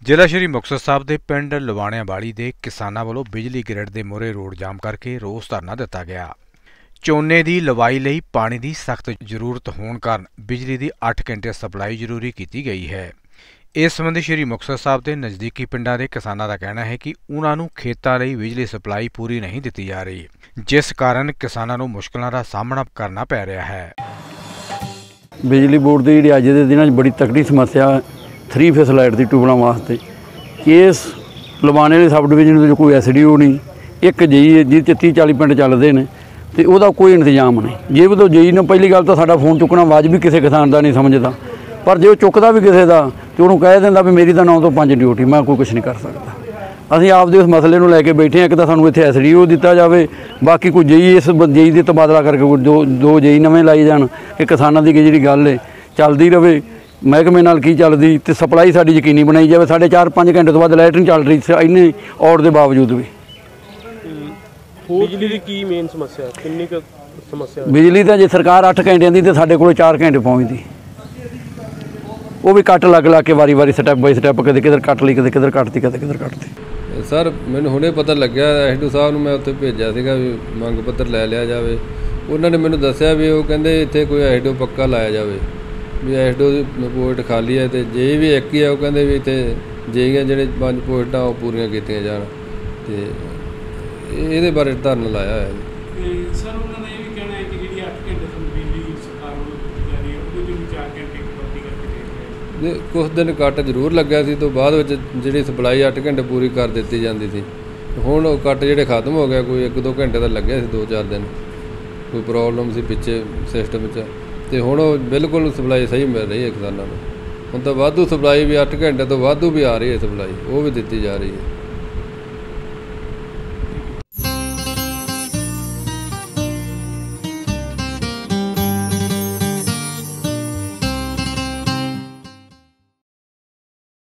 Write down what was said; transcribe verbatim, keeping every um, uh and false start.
ਜ਼ਿਲ੍ਹਾ ਸ਼੍ਰੀ ਮੁਕਤਸਰ ਸਾਹਿਬ ਦੇ ਪਿੰਡ ਲਵਾਣਿਆਂ ਵਾਲੀ ਦੇ ਕਿਸਾਨਾਂ ਵੱਲੋਂ ਬਿਜਲੀ ਗ੍ਰਿਡ ਦੇ ਮੂਹਰੇ ਰੋਡ ਜਾਮ ਕਰਕੇ ਰੋਸ ਧਰਨਾ ਦਿੱਤਾ ਗਿਆ। ਝੋਨੇ ਦੀ ਲਵਾਈ ਲਈ ਪਾਣੀ ਦੀ ਸਖਤ ਜ਼ਰੂਰਤ ਹੋਣ ਕਾਰਨ ਬਿਜਲੀ ਦੀ ਅੱਠ ਘੰਟੇ ਸਪਲਾਈ ਜ਼ਰੂਰੀ ਕੀਤੀ ਗਈ ਹੈ। ਇਸ ਸੰਬੰਧੀ ਸ਼੍ਰੀ ਮੁਕਤਸਰ ਸਾਹਿਬ ਦੇ ਨਜ਼ਦੀਕੀ ਪਿੰਡਾਂ ਦੇ ਕਿਸਾਨਾਂ ਦਾ ਕਹਿਣਾ ਹੈ ਕਿ ਉਹਨਾਂ ਨੂੰ ਖੇਤਾਂ ਲਈ ਬਿਜਲੀ ਸਪਲਾਈ ਪੂਰੀ ਨਹੀਂ ਦਿੱਤੀ ਜਾ ਰਹੀ, ਜਿਸ ਕਾਰਨ ਕਿਸਾਨਾਂ ਨੂੰ ਮੁਸ਼ਕਲਾਂ ਦਾ ਸਾਹਮਣਾ ਕਰਨਾ ਪੈ ਰਿਹਾ ਹੈ। ਬਿਜਲੀ ਬੋਰਡ ਦੀ ਜਿਹੜੀ ਅੱਜ ਦੇ ਦਿਨਾਂ 'ਚ ਬੜੀ ਤਕੜੀ ਸਮੱਸਿਆ थ्री फेस लाइट की ट्यूबलों वास्ते इस लवाने वाले सब डिवीजन में कोई एस डी ओ नहीं, एक जेई है जिस तीह चाली पिंड चलते हैं तो वह कोई इंतजाम नहीं। जे वो जेई ने पहली गल तो साडा फोन चुकना वाजबी किसी किसान का नहीं समझता, पर जो चुकता भी किसी का तो उन्होंने कह देंदा भी मेरी तो नौ तो पाँच ड्यूटी, मैं कोई कुछ नहीं कर सकता। असीं आपदे उस मसले को लैके बैठे हैं, एक तो सानूं इत्थे एस डी ओ दिता जाए, बाकी कोई जेई इस जेई का तबादला करके कोई दो दो जेई नवें लाई जाण कि किसानां दी जिहड़ी गल है चलदी रहे, महकमे नाल की चलती तो सप्लाई साडी यकीनी बनाई जाए। साढ़े चार पाँच घंटे तो बाद लाइट नहीं चल रही इन्ने आउट के बावजूद भी। बिजली की की मेन समस्या कितनी समस्या बिजली तो जे सरकार अठ घंटे दी तो साढ़े को चार घंटे पहुँचती, वो भी कट लग लग के वारी वारी स्टैप बाई स्टैप कदे किधर कट ली कदे किधर कटती कदे किधर कटती। सर मैंने हुणे पता लग्या एस डी ओ साहब मैं उत्थे भेजा सीगा भी मंग पत्र लै लिया जाए। उन्होंने मैनूं दस्सिया भी वो कहंदे इत्थे कोई एस डी ओ पक्का लाया जाए भी एस डी ओ की पोस्ट खाली है तो जे भी एक ही है वो कहते भी इतने जेईयां जो पाँच पोस्टां वो पूरियां कीतियां जाण ते इहदे बारे धरना लाया है। सर उन्होंने ये भी कहना है कि जी अठ घंटे बिजली सरकार जा रही है वो चार घंटे कटौती करके दे कुछ दिन कट जरूर लग्या सी तो बाद विच जिहड़ी सप्लाई अठ घंटे पूरी कर दित्ती जांदी सी, हुण वो कट जिहड़े खत्म हो गया, कोई एक दो घंटे तो लग्या सी, दो चार दिन कोई प्रॉब्लम सी पिछे सिस्टम च ਤੇ ਹੁਣ ਬਿਲਕੁਲ ਸਪਲਾਈ ਸਹੀ ਮਿਲ ਰਹੀ ਹੈ ਕਿਸਾਨਾਂ ਨੂੰ। ਹੁਣ ਤਾਂ ਵਾਧੂ ਸਪਲਾਈ ਵੀ ਅੱਠ ਘੰਟੇ ਤੋਂ ਵਾਧੂ ਵੀ ਆ ਰਹੀ ਹੈ ਸਪਲਾਈ, ਉਹ ਵੀ ਦਿੱਤੀ ਜਾ ਰਹੀ ਹੈ।